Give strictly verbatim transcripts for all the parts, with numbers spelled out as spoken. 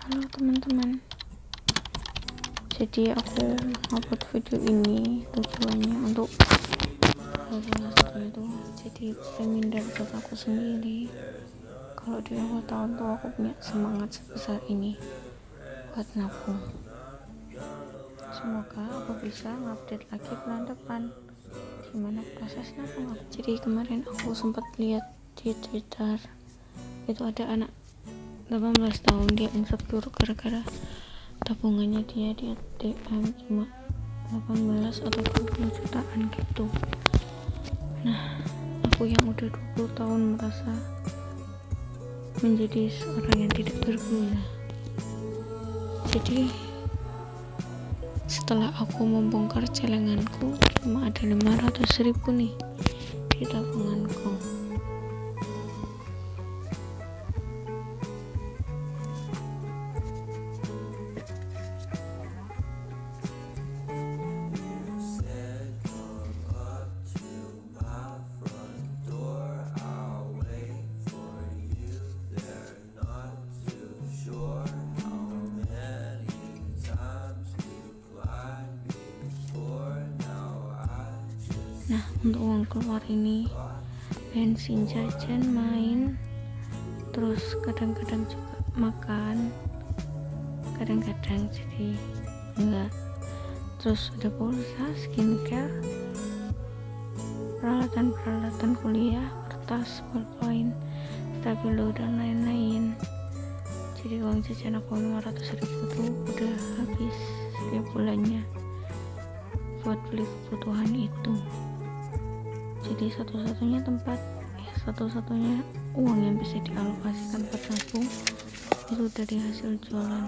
Halo teman-teman, jadi aku upload video ini tujuannya untuk hal yang satu itu, jadi reminder buat aku sendiri kalau di awal tahun tuh aku punya semangat sebesar ini buat nabung. Semoga aku bisa ngupdate lagi bulan depan gimana proses nabung aku. Jadi kemarin aku sempat lihat di Twitter itu ada anak delapan belas tahun, dia insecure gara-gara tabungannya dia di A T M cuma delapan belas atau dua puluh jutaan gitu. Nah, aku yang udah dua puluh tahun merasa menjadi seorang yang tidak berguna. Jadi setelah aku membongkar celenganku, cuma ada lima ratus ribu nih di tabunganku. Nah, untuk uang keluar ini bensin, jajan, main, terus kadang-kadang juga makan, kadang-kadang jadi enggak, terus ada pulsa, skincare, peralatan-peralatan kuliah, kertas, ballpoint, stabilo, dan lain-lain. Jadi uang jajan aku lima ratus ribu tuh udah habis setiap bulannya buat beli kebutuhan itu. Jadi satu-satunya tempat ya satu-satunya uang yang bisa dialokasikan buat nabung itu dari hasil jualan.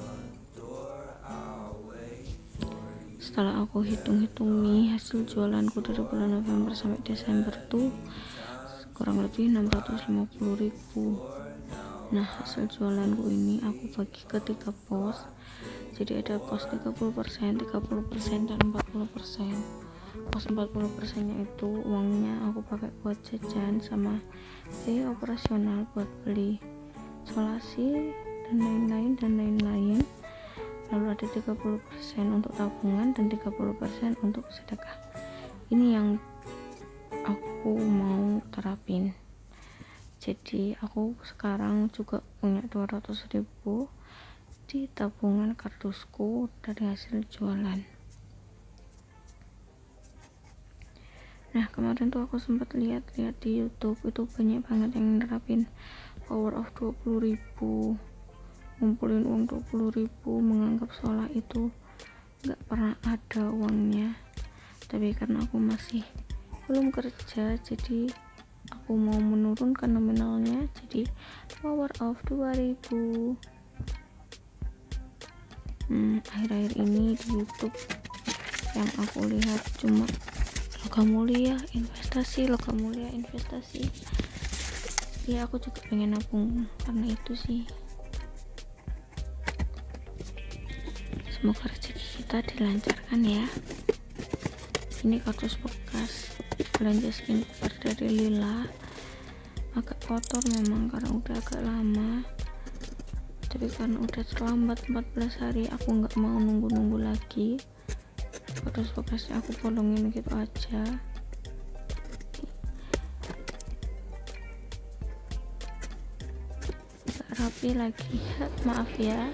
Setelah aku hitung-hitung nih, hasil jualanku dari bulan November sampai Desember tuh kurang lebih enam ratus lima puluh ribu. Nah, hasil jualanku ini aku bagi ke tiga pos. Jadi ada pos tiga puluh persen, tiga puluh persen, dan empat puluh persen. Pos empat puluh persen nya itu uangnya aku pakai buat jajan sama biaya operasional buat beli isolasi dan lain-lain dan lain-lain. Lalu ada tiga puluh persen untuk tabungan dan tiga puluh persen untuk sedekah. Ini yang aku mau terapin. Jadi aku sekarang juga punya dua ratus ribu di tabungan kardusku dari hasil jualan. Nah, kemarin tuh aku sempat lihat-lihat di YouTube, itu banyak banget yang nerapin power of dua puluh ribu, ngumpulin uang dua puluh ribu, menganggap sholat itu gak pernah ada uangnya. Tapi karena aku masih belum kerja, jadi aku mau menurunkan nominalnya jadi power of dua ribu. hmm, akhir-akhir ini di YouTube yang aku lihat cuma logam mulia investasi, logam mulia investasi. Ya, aku juga pengen nabung karena itu sih. Semoga rezeki kita dilancarkan ya. Ini kardus bekas belanja skincare dari Lila, agak kotor memang karena udah agak lama, tapi karena udah terlambat empat belas hari aku nggak mau nunggu-nunggu lagi. Kardus bekasnya aku bolongin gitu aja. Gak rapi lagi, maaf ya.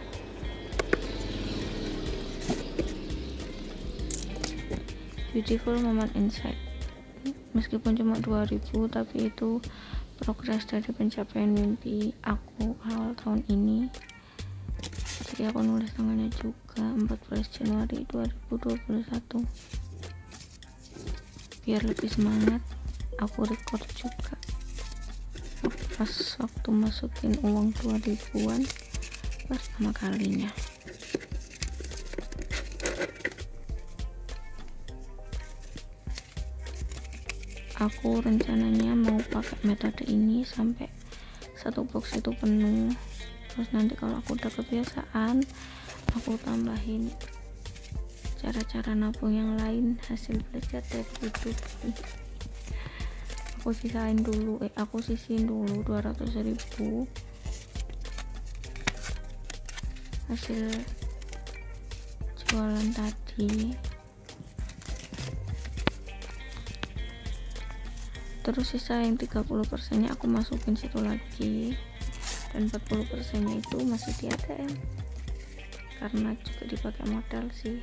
Beautiful moment inside. Meskipun cuma dua ribu, tapi itu progres dari pencapaian mimpi aku awal tahun ini. Jadi aku nulis tanggalnya juga empat belas Januari dua ribu dua puluh satu. Biar lebih semangat, aku record juga pas waktu masukin uang dua ribuan pertama kalinya. Aku rencananya mau pakai metode ini sampai satu box itu penuh. Terus nanti kalau aku udah kebiasaan, aku tambahin cara-cara nabung yang lain hasil belajar dari YouTube. Aku sisain dulu, eh aku sisihin dulu dua ratus ribu hasil jualan tadi. Terus sisa yang tiga puluh persennya aku masukin situ lagi, dan empat puluh persennya itu masih di A T M karena juga dipakai modal sih.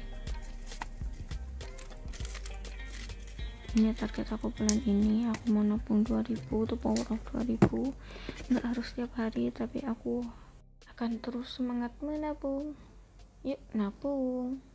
Ini target aku bulan ini, aku mau nabung dua ribu, itu power of dua ribu. Nggak harus setiap hari, tapi aku akan terus semangat menabung. Yuk nabung.